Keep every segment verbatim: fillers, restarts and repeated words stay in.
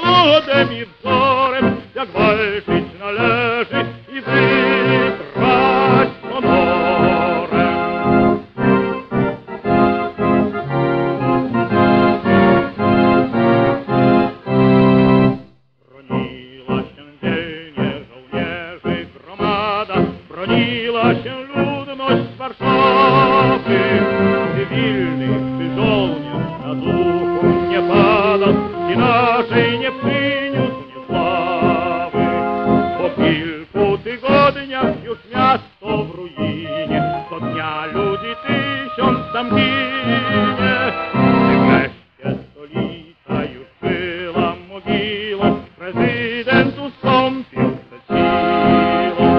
przykładem i wzorem, jak walczyć należy i wygrać honorem. Broniła się dzielnie żołnierzy gromada, broniła się ludność Warszawy. Cywilnych by żołnierz na duchu nie padał, inaczej nie przyniósł nie sławy. Po kilku tygodniach już miasto w ruinie, co dnia ludzi tysiąc tam ginie. Wreszcie stolica już była mogiłą, prezydent ustąpił przed siłą.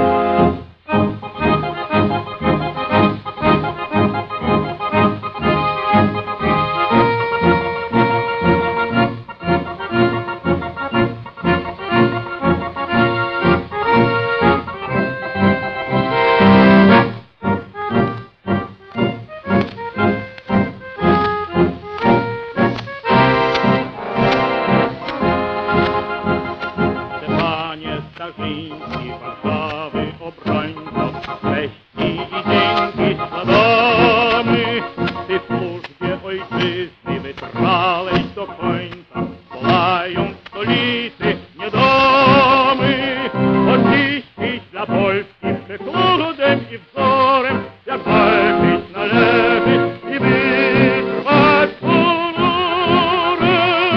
Starzyński Warszawy obrońco, cześci i dzięki składamy. Ty w służbie ojczyzny wytrwałeś do końca, wolają w stolicy niedomy. Oczyścić dla Polski przykładem i wzorem, jak walczyć należy i wytrwać honorem.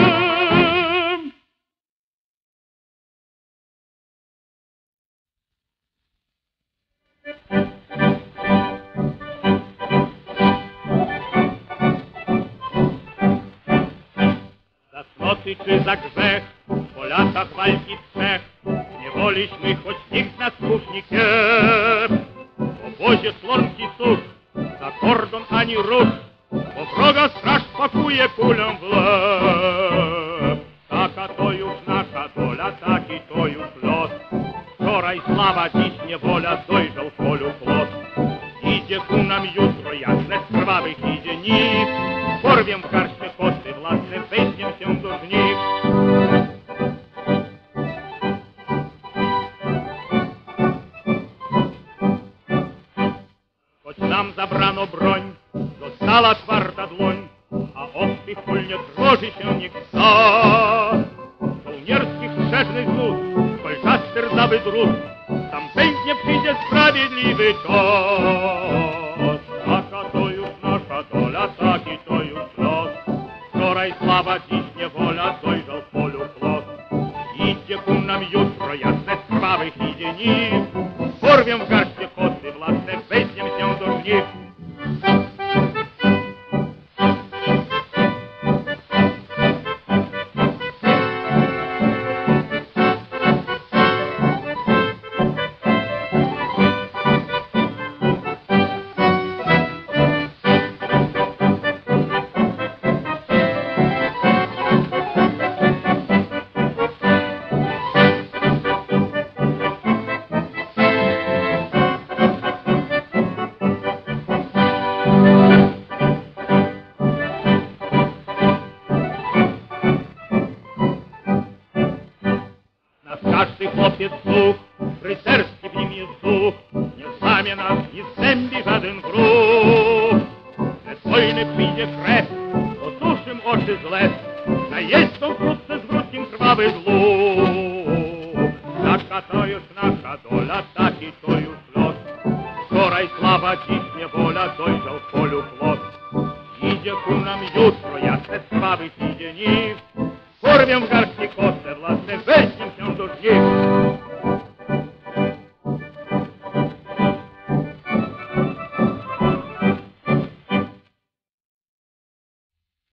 Za cnoty czy za grzech, po latach walki trzech, niewoliśmy, choć nikt nas słusznik nie. W obozie Śląski such, za kordon ani ruch, bo wroga straż pakuje kulę w łeb. Taka to już nasza dola, taki to już los. Wczoraj sława, dziś niewola, dojrzał w polu płot. Idzie ku nam jutro jasne, z krwawych idzie nic. Porwiem w garście koty własne, weźmiem się do żniw. Choć nam zabrano broń, została twarda dłoń, a obcych kul nie trwoży się nikt za. Żołnierskich strzeżnych zus, kolczasty rdzawy drut, tam pęknie przyjdzie sprawiedliwy czas. Taka to już nasza dola, taki to już los. Wczoraj sława, dziś niewola, dojrzał w polu płot. Idzie ku nam jutro jasne, z krwawych idzie niw. Porwiem w garście koty własne, weźmiem się do żniw. Każdy chłopiec duch, rycerski w nim jest duch, nie złamie nas, nie zębi żaden wróg. Lecz wojny przyjdzie krew, osuszym oczy zle, najeźdźcą wkrótce zwrócim krwawy dług. Taka to już nasza dola, taki to już los. Wczoraj sława, dziś niewola, dojrzał w polu płot. Idzie ku nam jutro jasne, z krwawych idzie niw. Porwiem w garści kotę własne, weźmiem się do żniw.